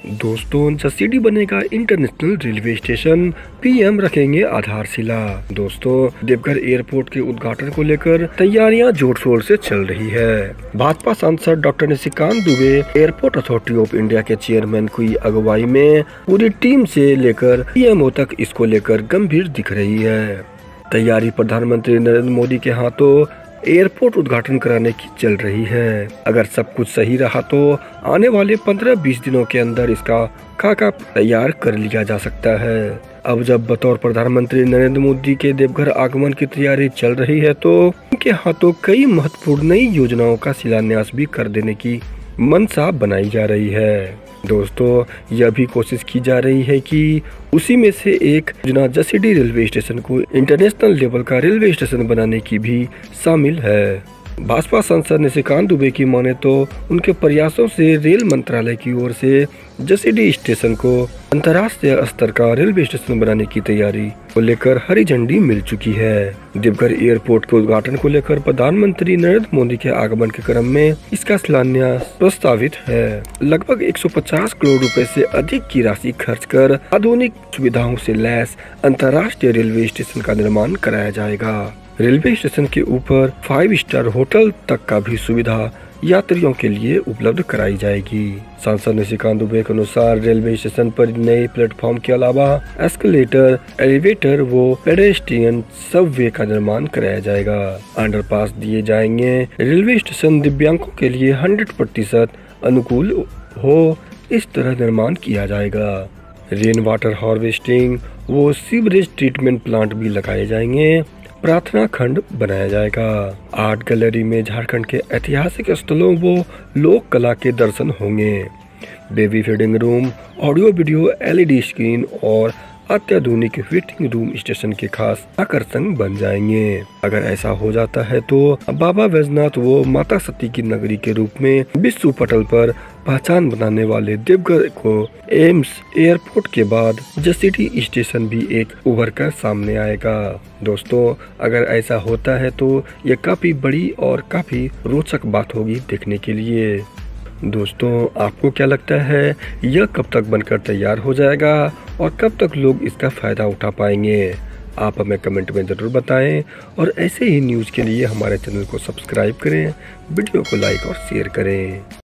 दोस्तों, जसीडीह बनेगा international railway station, PM रखेंगे आधारशिला। दोस्तों, देवघर एयरपोर्ट के उद्घाटन को लेकर तैयारियां जोर शोर से चल रही है। भाजपा सांसद doctor Nishikant Dubey airport authority of India के चेयरमैन की अगुवाई में पूरी टीम से लेकर पीएमओ तक इसको लेकर गंभीर दिख रही है। तैयारी प्रधानमंत्री नरेंद्र मोदी के हाथों एयरपोर्ट उद्घाटन कराने की चल रही है। अगर सब कुछ सही रहा तो आने वाले 15-20 दिनों के अंदर इसका खाका तैयार कर लिया जा सकता है। अब जब बतौर प्रधानमंत्री नरेंद्र मोदी के देवघर आगमन की तैयारी चल रही है तो उनके हाथों कई महत्वपूर्ण नई योजनाओं का शिलान्यास भी कर देने की मनसा बनाई जा रही है। दोस्तों, यह भी कोशिश की जा रही है कि उसी में से एक योजना जसीडीह रेलवे स्टेशन को इंटरनेशनल लेवल का रेलवे स्टेशन बनाने की भी शामिल है। भाजपा सांसद निशिकांत दुबे की माने तो उनके प्रयासों से रेल मंत्रालय की ओर से जसीडीह स्टेशन को अंतर्राष्ट्रीय स्तर का रेलवे स्टेशन बनाने की तैयारी को लेकर हरी झंडी मिल चुकी है। देवघर एयरपोर्ट के उद्घाटन को लेकर प्रधानमंत्री नरेंद्र मोदी के आगमन के क्रम में इसका शिलान्यास प्रस्तावित है। लगभग 150 करोड़ रुपए से अधिक की राशि खर्च कर आधुनिक सुविधाओं से लैस अंतर्राष्ट्रीय रेलवे स्टेशन का निर्माण कराया जाएगा। रेलवे स्टेशन के ऊपर 5 स्टार होटल तक का भी सुविधा यात्रियों के लिए उपलब्ध कराई जाएगी। सांसद निशिकांत दुबे के अनुसार रेलवे स्टेशन पर नए प्लेटफॉर्म के अलावा एस्केलेटर, एलिवेटर व पेडेस्ट्रियन सबवे का निर्माण कराया जाएगा। अंडरपास दिए जाएंगे। रेलवे स्टेशन दिव्यांगों के लिए 100% अनुकूल हो, इस तरह निर्माण किया जाएगा। रेन वाटर हार्वेस्टिंग व सीवरेज ट्रीटमेंट प्लांट भी लगाए जाएंगे। प्रार्थना खंड बनाया जाएगा। आर्ट गैलरी में झारखंड के ऐतिहासिक स्थलों व लोक कला के दर्शन होंगे। Baby feeding room, audio video LED screen और अत्याधुनिक वेटिंग रूम स्टेशन के खास आकर्षण बन जाएंगे। अगर ऐसा हो जाता है तो बाबा वैजनाथ व माता सती की नगरी के रूप में विश्व पटल पर पहचान बनाने वाले देवघर को एम्स एयरपोर्ट के बाद जसीडीह स्टेशन भी एक उभर कर सामने आएगा। दोस्तों, अगर ऐसा होता है तो यह काफी बड़ी और काफी रोचक बात होगी देखने के लिए। दोस्तों, आपको क्या लगता है, यह कब तक बनकर तैयार हो जाएगा और कब तक लोग इसका फायदा उठा पाएंगे? आप हमें कमेंट में ज़रूर बताएं और ऐसे ही न्यूज़ के लिए हमारे चैनल को सब्सक्राइब करें, वीडियो को लाइक और शेयर करें।